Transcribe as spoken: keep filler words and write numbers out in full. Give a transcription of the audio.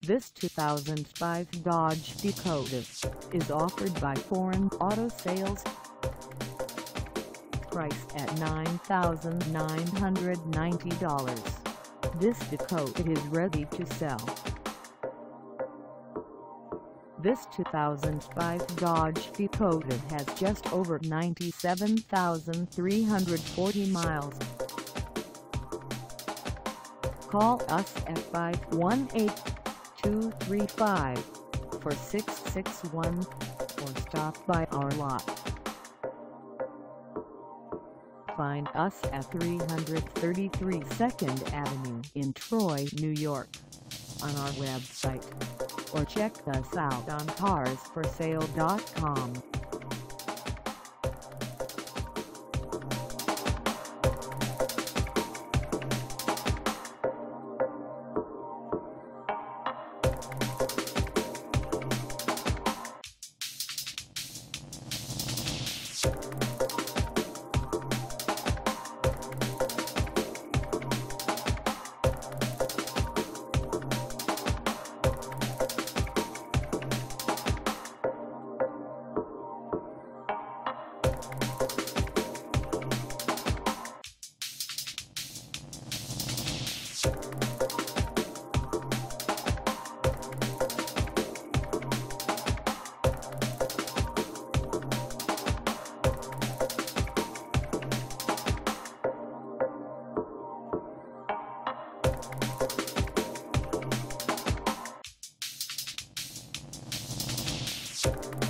This two thousand five Dodge Dakota is offered by Foreign Auto Sales. Price at nine thousand nine hundred ninety dollars. This Dakota is ready to sell. This two thousand five Dodge Dakota has just over ninety-seven thousand three hundred forty miles. Call us at five one eight, two three five, four six six one or stop by our lot. Find us at three thirty-three second Avenue in Troy, New York, on our website, or check us out on cars for sale dot com. You